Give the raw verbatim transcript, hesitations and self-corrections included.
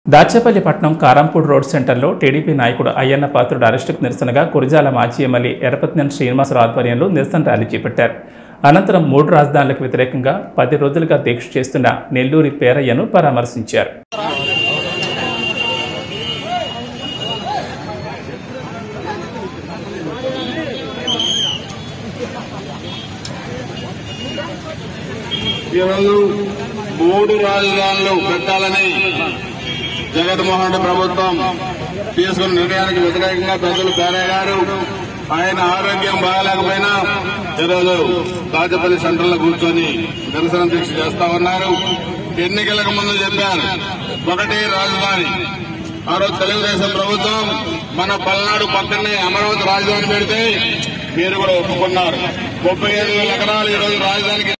దాచేపల్లి పట్టణం కారంపూడ్ రోడ్ సెంటర్లో టీడీపీ నాయకుడు అయ్యన్న పాత్రుడు అరెస్టుకు నిరసనగా కురిజాల మాజీ ఎమ్మెల్యే ఎర్రపతినేని శ్రీనివాసరావు ఆధ్వర్యంలో నిరసన ర్యాలీ చేపట్టారు. అనంతరం మూడు రాజధానులకు వ్యతిరేకంగా పది రోజులుగా దీక్ష చేస్తున్న నెల్లూరి పేరయ్యను పరామర్శించారు. మూడు రాజధానులు పెట్టాలని జగన్మోహన్ రెడ్డి ప్రభుత్వం తీసుకున్న నిర్ణయానికి వ్యతిరేకంగా పెద్దలు పేరయ్య గారు ఆయన ఆరోగ్యం బాగాలేకపోయినా ఈరోజు దాచేపల్లి సెంటర్లో కూర్చొని నిరసన దీక్ష చేస్తా ఉన్నారు. ఎన్నికలకు ముందు చెప్పారు ఒకటి రాజధాని. ఆ రోజు తెలుగుదేశం ప్రభుత్వం మన పల్నాడు పక్కనే అమరావతి రాజధాని పెడితే మీరు కూడా ఒప్పుకున్నారు. ముప్పై ఐదు వేల ఎకరాలు ఈ రోజు రాజధానికి